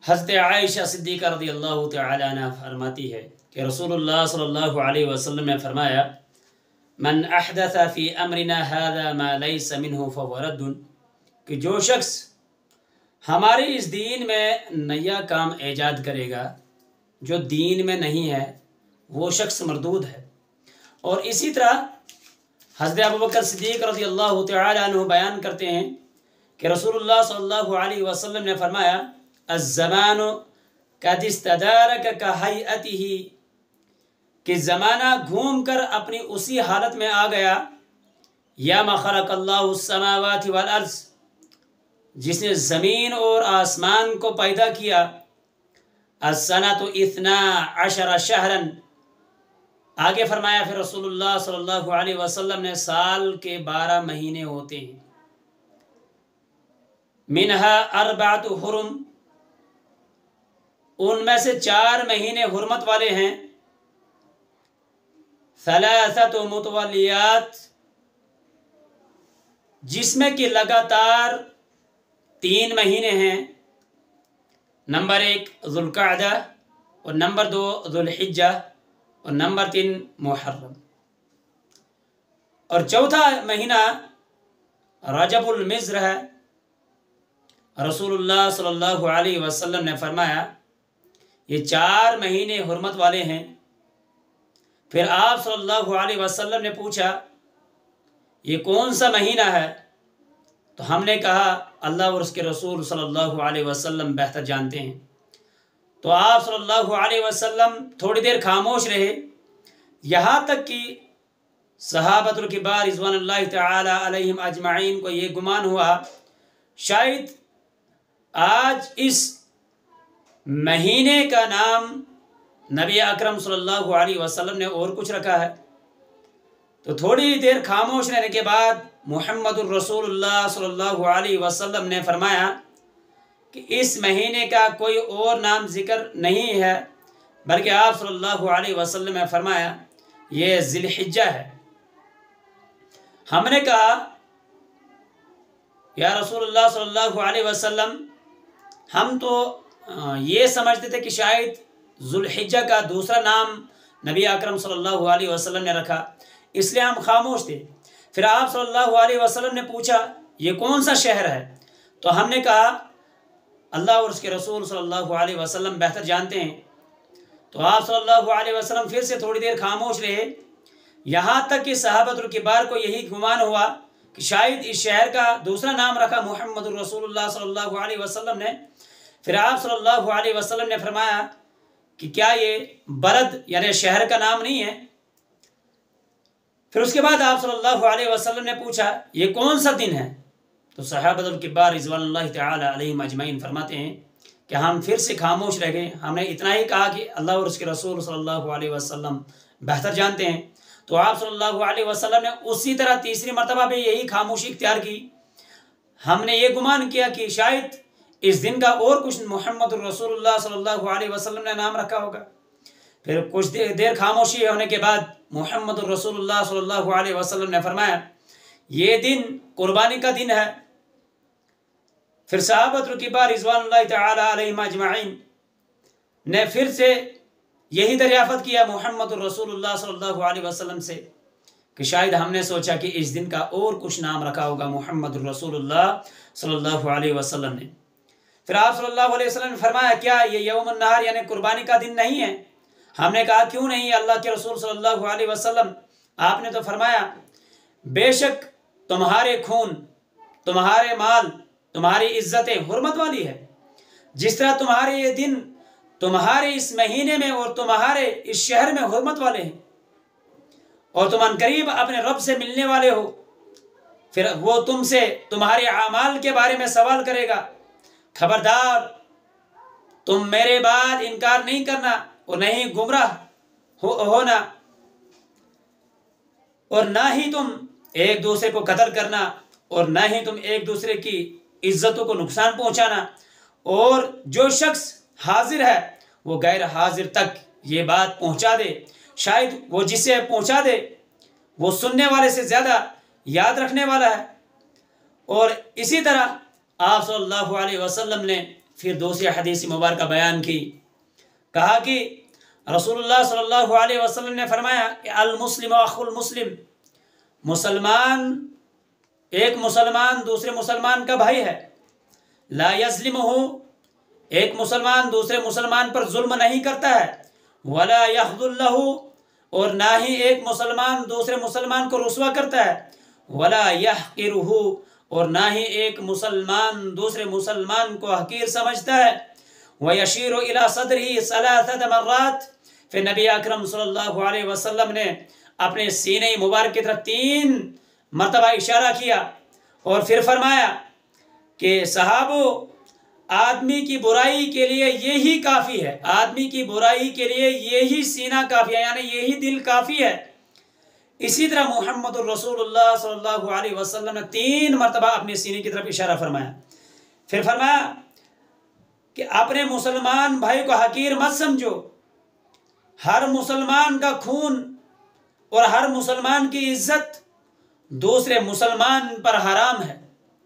हज़रत आयशा सिद्दीक़ा रज़ियल्लाहु तआला अन्हा फरमाती है कि रसूलुल्लाह सल्लल्लाहु अलैहि वसल्लम ने फरमाया, मन अहदथ फ़ी अमरिना हाज़ा मा लैसा मिन्हु फहुव रद्दुन, कि जो शख्स हमारे इस दीन में नया काम ईजाद करेगा जो दीन में नहीं है वो शख्स मरदूद है। और इसी तरह हज़रत अबू बकर सिद्दीक़ रज़ियल्लाहु तआला अन्हु बयान करते हैं कि रसूलुल्लाह सल्लल्लाहु अलैहि वसल्लम ने फरमाया, अज़्ज़मानु कद इस्तदारक का हैअतिही, कि ज़माना घूम कर अपनी उसी हालत में आ गया, या मा खलक़ल्लाहु अस्समावाति वल अर्ज़, जिसने ज़मीन और आसमान को पैदा किया। अस्सनतु इतना अशरा शहरन, आगे फरमाया फिर रसूलुल्लाह सल्लल्लाहु अलैहि वसल्लम ने, साल के 12 महीने होते हैं। मिनहा अर्बातु हुरुम, उनमें से 4 महीने हुर्मत वाले हैं। सलासतु मुतवलियात, जिसमें कि लगातार 3 महीने हैं। नंबर 1 ज़ुल्क़अदा, और नंबर 2 ज़ुल्हिज्जा, और नंबर 3 मुहर्रम, और चौथा महीना रजबुल मिज़्र है। रसूलुल्लाह सल्लल्लाहु अलैहि वसल्लम ने फरमाया ये 4 महीने हुर्मत वाले हैं। फिर आप सल्लल्लाहु अलैहि वसल्लम ने पूछा ये कौन सा महीना है, तो हमने कहा अल्लाह और उसके रसूल सल्लल्लाहु अलैहि वसल्लम बेहतर जानते हैं। तो आप सल्लल्लाहु अलैहि वसल्लम थोड़ी देर खामोश रहे, यहाँ तक कि सहाबतुल किबार रिज़वानुल्लाहि तआला अलैहिम अजमाइन को ये गुमान हुआ शायद आज इस महीने का नाम नबी अकरम सल्लल्लाहु अलैहि वसल्लम ने और कुछ रखा है। तो थोड़ी देर खामोश रहने के बाद मुहम्मदुर रसूलुल्लाह सल्लल्लाहु अलैहि वसल्लम ने फरमाया कि इस महीने का कोई और नाम जिक्र नहीं है, बल्कि आप सल्लल्लाहु अलैहि वसल्लम ने फरमाया ये ज़िलहिज्जा है। हमने कहा या रसूलुल्लाह सल्लल्लाहु अलैहि वसल्लम, हम तो ये समझते थे कि शायद ज़ुल्हिज्जा का दूसरा नाम नबी अकरम सल्लल्लाहु अलैहि वसल्लम ने रखा, इसलिए हम खामोश थे। फिर आप सल्लल्लाहु अलैहि वसल्लम ने पूछा ये कौन सा शहर है, तो हमने कहा अल्लाह और उसके रसूल सल्लल्लाहु अलैहि वसल्लम बेहतर जानते हैं। तो आप सल्लल्लाहु अलैहि वसल्लम फिर से थोड़ी देर खामोश रहे, यहाँ तक कि सहाबतुल किबार को यही गुमान हुआ कि शायद इस शहर का दूसरा नाम रखा मुहम्मदुर रसूलुल्लाह सल्लल्लाहु अलैहि वसल्लम ने। फिर आप सल्लल्लाहु अलैहि वसल्लम ने फरमाया कि क्या ये बलद यानी शहर का नाम नहीं है। फिर उसके बाद आप सल्लल्लाहु अलैहि वसल्लम ने पूछा ये कौन सा दिन है, तो सहाबतुल किबार रिज़वानुल्लाहि तआला अलैहिम अजमईन फरमाते हैं कि हम फिर से खामोश रह गए। हमने इतना ही कहा कि अल्लाह और उसके रसूल सल्लल्लाहु अलैहि वसल्लम बेहतर जानते हैं। तो आप सल्लल्लाहु अलैहि वसल्लम ने उसी तरह तीसरी मरतबा भी यही खामोशी इख्तियार की। हमने ये गुमान किया कि शायद इस दिन का और कुछ मुहम्मदुर रसूलुल्लाह सल्लल्लाहु अलैहि वसल्लम ने नाम रखा होगा। फिर कुछ देर खामोशी होने के बाद मुहम्मदुर रसूलुल्लाह सल्लल्लाहु अलैहि वसल्लम ने फरमाया ये दिन कुर्बानी का दिन है। फिर सहाबतुल किबार रिज़वानुल्लाहि तआला अलैहिम अजमाइन ने फिर से यही दरियाफ़त किया मुहम्मदुर रसूलुल्लाह सल्लल्लाहु अलैहि वसल्लम से कि शायद हमने सोचा कि इस दिन का और कुछ नाम रखा होगा मुहम्मदुर रसूलुल्लाह सल्लल्लाहु अलैहि वसल्लम ने। फिर आप सल्लल्लाहु अलैहि वसल्लम ने फरमाया क्या ये यौमुन नहर यानी कुर्बानी का दिन नहीं है। हमने कहा क्यों नहीं, अल्लाह के रसूल सल्लल्लाहु अलैहि वसल्लम आपने तो फरमाया बेशक तुम्हारे खून, तुम्हारे माल, तुम्हारी इज्जतें हुर्मत वाली है। जिस तरह तुम्हारे ये दिन तुम्हारे इस महीने में और तुम्हारे इस शहर में हुर्मत वाले हैं, और तुम अनकरीब अपने रब से मिलने वाले हो, फिर वो तुमसे तुम्हारे आमाल के बारे में सवाल करेगा। खबरदार तुम मेरे बाद इनकार नहीं करना और नहीं गुमराह होना, और ना ही तुम एक दूसरे को कत्ल करना, और ना ही तुम एक दूसरे की इज्जतों को नुकसान पहुंचाना। और जो शख्स हाजिर है वो गैर हाजिर तक ये बात पहुंचा दे, शायद वो जिसे पहुंचा दे वो सुनने वाले से ज़्यादा याद रखने वाला है। और इसी तरह आप सल्लल्लाहु अलैहि वसल्लम ने फिर दूसरी हदीस मुबारक बयान की। कहा कि रसूलुल्लाह सल्लल्लाहु अलैहि वसल्लम ने फरमाया कि अल मुस्लिम अखुल मुस्लिम, मुसलमान एक मुसलमान दूसरे मुसलमान का भाई है। ला यज़लिमुहु, एक मुसलमान दूसरे मुसलमान पर जुल्म नहीं करता है। वला यख़्ज़ुल्लहु, और ना ही एक मुसलमान दूसरे मुसलमान को रुस्वा करता है। वला यहक़िरुहु, और ना ही एक मुसलमान दूसरे मुसलमान को हकीर समझता है। व यशीरु इला सदरिही सलासत मर्रात, फिर नबी अकरम सल्लल्लाहु अलैहि वसल्लम ने अपने सीने मुबारक की तरफ 3 मरतबा इशारा किया और फिर फरमाया कि सहाबो, आदमी की बुराई के लिए यही काफ़ी है, आदमी की बुराई के लिए यही सीना काफ़ी है, यानी यही दिल काफ़ी है। इसी तरह मुहम्मदुर रसूलुल्लाह सल्लल्लाहु अलैहि वसल्लम ने 3 मरतबा अपने सीने की तरफ इशारा फरमाया। फिर फरमाया कि अपने मुसलमान भाई को हकीर मत समझो, हर मुसलमान का खून और हर मुसलमान की इज्जत दूसरे मुसलमान पर हराम है।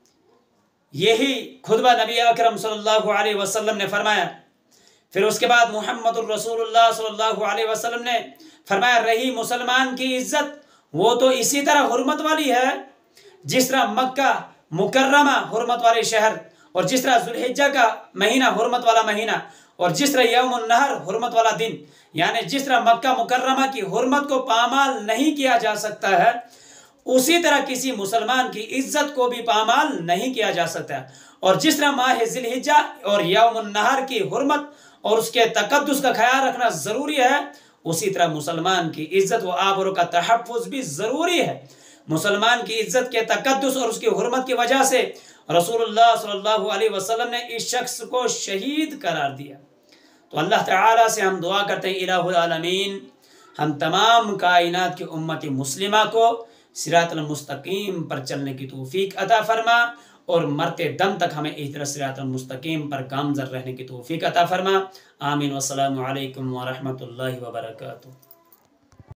यही खुतबा नबी अकरम सल्लल्लाहु अलैहि वसल्लम ने फरमाया। फिर उसके बाद मुहम्मदुर रसूलुल्लाह सल्लल्लाहु अलैहि वसल्लम ने फरमाया, रही मुसलमान की इज्जत, वो तो इसी तरह हुर्मत वाली है जिस तरह मक्का मुकर्रमा हुर्मत वाले शहर, और जिस तरह जुल्हिज्जा का महीना हुर्मत वाला महीना, और जिस तरह यौमुन नहर हुर्मत वाला दिन, यानी जिस तरह मक्का मुकर्रमा की हुर्मत को पामाल नहीं किया जा सकता है, उसी तरह किसी मुसलमान की इज्जत को भी पामाल नहीं किया जा सकता। और जिस तरह माह ज़िलहिज्जा और यौमुन नहर की हुर्मत और उसके तकद्दुस का ख्याल रखना ज़रूरी है, उसी तरह मुसलमान की इज्जत व आबरू का तहफ़्फ़ुज़ भी ज़रूरी है। मुसलमान की इज्जत के तकद्दुस और उसकी हुर्मत की वजह से रसूलुल्लाह सल्लल्लाहु अलैहि वसल्लम ने इस शख्स को शहीद करार दिया। तो अल्लाह ताला से हम दुआ करते हैं, इलाहुल आलमीन हम तमाम कायनात की उम्मत मुस्लिमा को सिरातल मुस्तकीम पर चलने की तौफीक अता फरमा, और मरते दम तक हमें इस तरह सिरातल मुस्तकीम पर गामज़र रहने की तौफीक अता फरमा। आमीन। वस्सलामु अलैकुम व रहमतुल्लाहि व बरकातुहू।